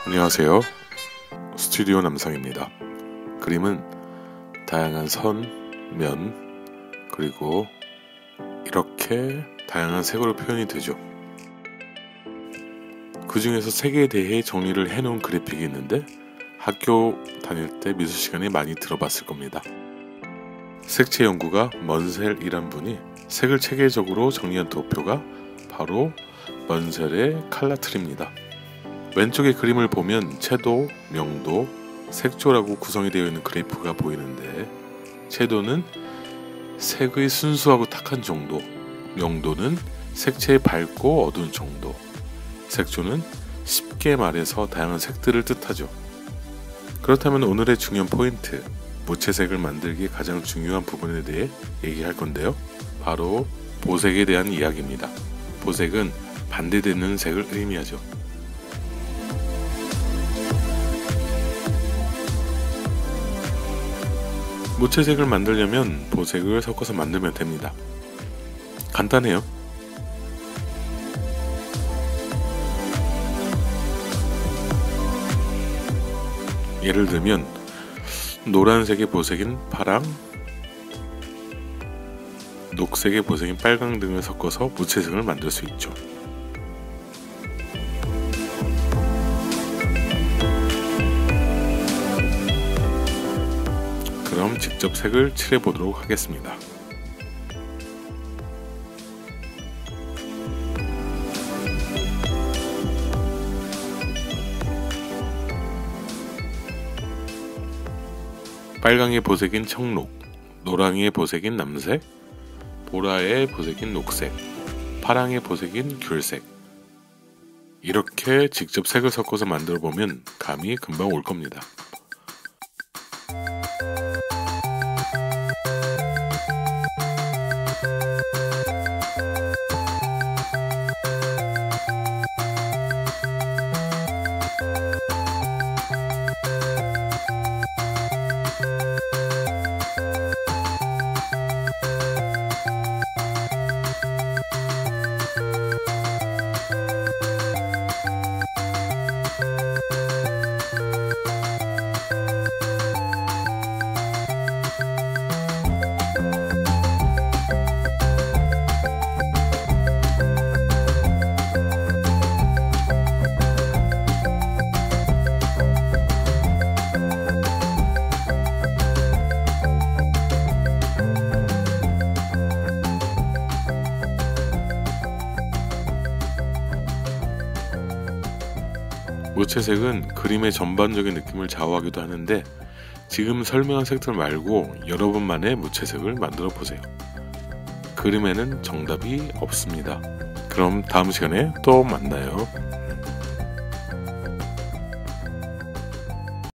안녕하세요. 스튜디오 남성입니다. 그림은 다양한 선, 면, 그리고 이렇게 다양한 색으로 표현이 되죠. 그 중에서 색에 대해 정리를 해놓은 그래픽이 있는데 학교 다닐 때 미술 시간에 많이 들어봤을 겁니다. 색채 연구가 먼셀이란 분이 색을 체계적으로 정리한 도표가 바로 먼셀의 칼라트리입니다. 왼쪽의 그림을 보면 채도, 명도, 색조라고 구성이 되어 있는 그래프가 보이는데, 채도는 색의 순수하고 탁한 정도, 명도는 색채의 밝고 어두운 정도, 색조는 쉽게 말해서 다양한 색들을 뜻하죠. 그렇다면 오늘의 중요한 포인트, 무채색을 만들기에 가장 중요한 부분에 대해 얘기할 건데요. 바로 보색에 대한 이야기입니다. 보색은 반대되는 색을 의미하죠. 무채색을 만들려면 보색을 섞어서 만들면 됩니다. 간단해요. 예를 들면 노란색의 보색인 파랑, 녹색의 보색인 빨강 등을 섞어서 무채색을 만들 수 있죠. 그럼 직접 색을 칠해 보도록 하겠습니다. 빨강의 보색인 청록, 노랑의 보색인 남색, 보라의 보색인 녹색, 파랑의 보색인 귤색. 이렇게 직접 색을 섞어서 만들어 보면 감이 금방 올 겁니다. 무채색은 그림의 전반적인 느낌을 좌우하기도 하는데, 지금 설명한 색들 말고 여러분만의 무채색을 만들어 보세요. 그림에는 정답이 없습니다. 그럼 다음 시간에 또 만나요.